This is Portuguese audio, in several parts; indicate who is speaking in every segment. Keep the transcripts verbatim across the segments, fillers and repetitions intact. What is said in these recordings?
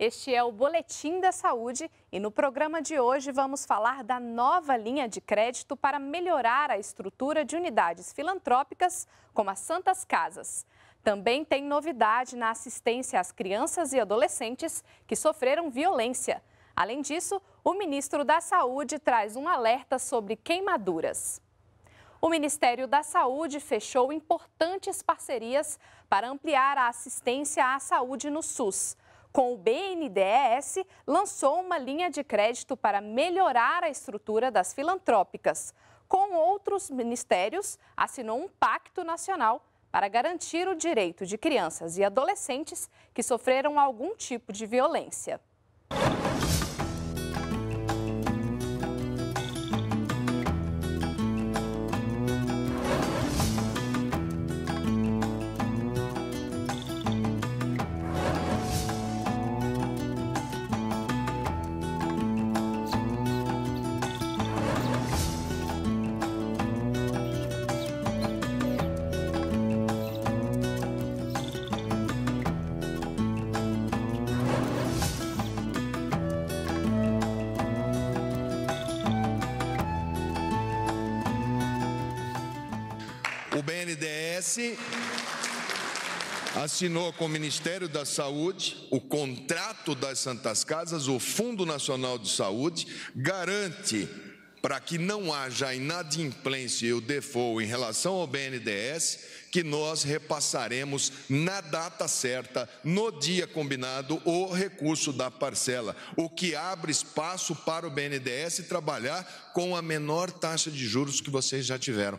Speaker 1: Este é o Boletim da Saúde e no programa de hoje vamos falar da nova linha de crédito para melhorar a estrutura de unidades filantrópicas como as Santas Casas. Também tem novidade na assistência às crianças e adolescentes que sofreram violência. Além disso, o ministro da Saúde traz um alerta sobre queimaduras. O Ministério da Saúde fechou importantes parcerias para ampliar a assistência à saúde no SUS. Com o B N D E S, lançou uma linha de crédito para melhorar a estrutura das filantrópicas. Com outros ministérios, assinou um pacto nacional para garantir o direito de crianças e adolescentes que sofreram algum tipo de violência.
Speaker 2: O B N D E S assinou com o Ministério da Saúde o contrato das Santas Casas, o Fundo Nacional de Saúde, garante para que não haja inadimplência e o default em relação ao B N D E S, que nós repassaremos na data certa, no dia combinado, o recurso da parcela, o que abre espaço para o B N D E S trabalhar com a menor taxa de juros que vocês já tiveram.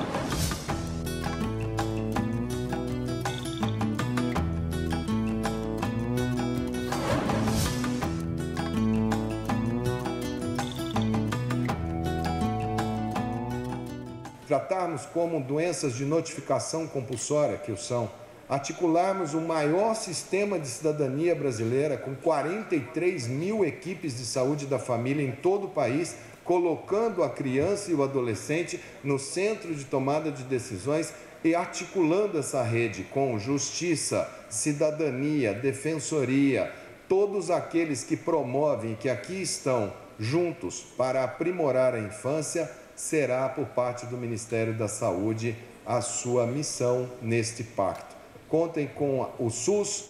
Speaker 3: Tratarmos como doenças de notificação compulsória, que o são, articularmos o maior sistema de cidadania brasileira com quarenta e três mil equipes de saúde da família em todo o país, colocando a criança e o adolescente no centro de tomada de decisões e articulando essa rede com justiça, cidadania, defensoria, todos aqueles que promovem e que aqui estão juntos para aprimorar a infância, será por parte do Ministério da Saúde a sua missão neste pacto. Contem com o SUS.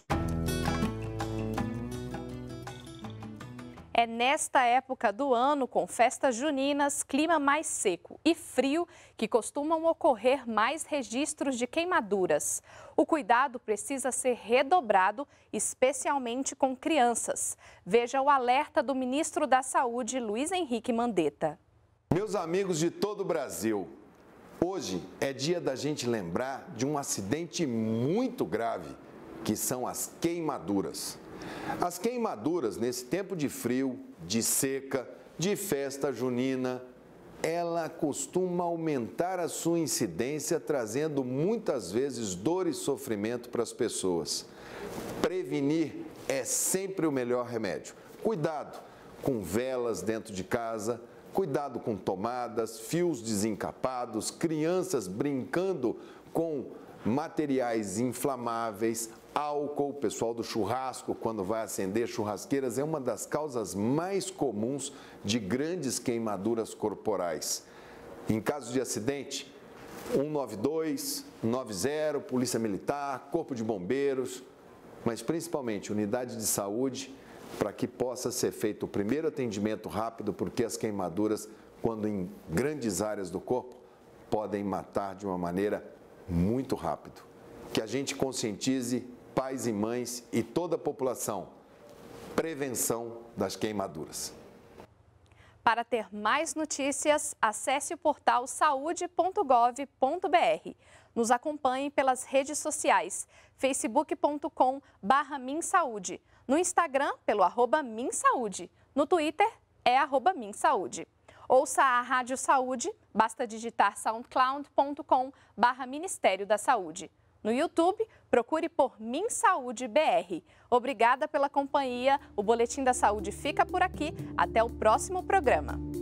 Speaker 1: É nesta época do ano, com festas juninas, clima mais seco e frio, que costumam ocorrer mais registros de queimaduras. O cuidado precisa ser redobrado, especialmente com crianças. Veja o alerta do ministro da Saúde, Luiz Henrique Mandetta.
Speaker 4: Meus amigos de todo o Brasil, hoje é dia da gente lembrar de um acidente muito grave, que são as queimaduras. As queimaduras, nesse tempo de frio, de seca, de festa junina, ela costuma aumentar a sua incidência, trazendo muitas vezes dor e sofrimento para as pessoas. Prevenir é sempre o melhor remédio. Cuidado com velas dentro de casa, cuidado com tomadas, fios desencapados, crianças brincando com materiais inflamáveis, álcool. O pessoal do churrasco, quando vai acender churrasqueiras, é uma das causas mais comuns de grandes queimaduras corporais. Em caso de acidente, cento e noventa e dois, noventa, Polícia Militar, Corpo de Bombeiros, mas principalmente unidade de saúde, para que possa ser feito o primeiro atendimento rápido, porque as queimaduras, quando em grandes áreas do corpo, podem matar de uma maneira muito rápida. Que a gente conscientize pais e mães e toda a população. Prevenção das queimaduras.
Speaker 1: Para ter mais notícias, acesse o portal saúde ponto gov ponto br. Nos acompanhe pelas redes sociais, facebook ponto com barra minsaúde. No Instagram, pelo arroba minsaúde. No Twitter, é arroba minsaúde. Ouça a Rádio Saúde, basta digitar soundcloud ponto com barra Ministério da Saúde. No YouTube, procure por MinSaúde B R. Obrigada pela companhia. O Boletim da Saúde fica por aqui. Até o próximo programa.